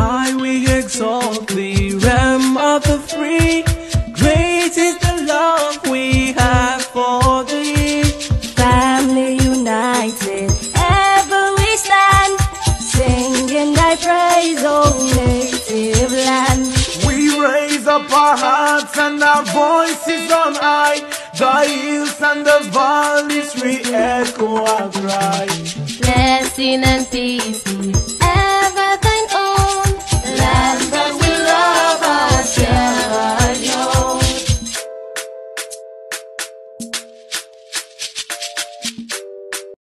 high we exalt thee, realm of the free. Great is the love we have for thee. Family united, ever we stand, singing thy praise, O native land. We raise up our hearts and our voices on high. The hills and the valleys re-echo our cry. Blessing and peace